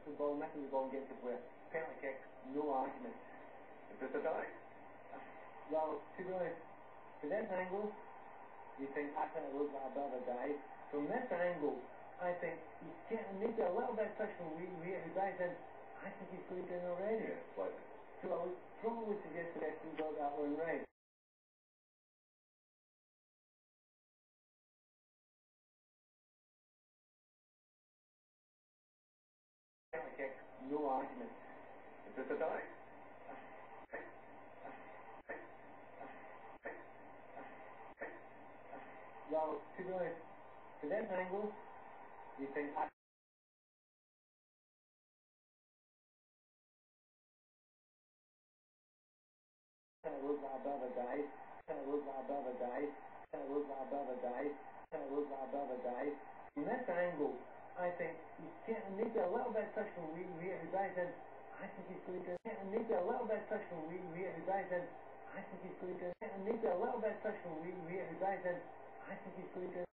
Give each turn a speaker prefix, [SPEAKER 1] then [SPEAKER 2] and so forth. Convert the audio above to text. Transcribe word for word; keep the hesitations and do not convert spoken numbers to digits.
[SPEAKER 1] the ball, missing the ball and getting to play. Penalty kick, no argument.
[SPEAKER 2] Is this a dive?
[SPEAKER 1] Well, to be honest, from this angle, you think, I think it looks like a bit of a dive. From this angle, I think he's getting maybe a little bit of touch from where he dives in. I think he's going in already.
[SPEAKER 2] Yeah, slightly.
[SPEAKER 1] So I would probably suggest that he got that one right. Penalty kick, no argument.
[SPEAKER 2] Is this a dive?
[SPEAKER 1] Well, to be honest, from this angle, you think, I think it looks like a bit of a dive. I think it looks like a bit of a dive. I think it looks like a bit of a dive. I think it looks like a bit of a dive. From this angle, I think he's getting maybe a little bit of touch from where he dives in. I think he's going to getting maybe a little bit of touch from where he dives in. I think he's going to getting maybe a little bit of touch from where he dives in. I think he's going to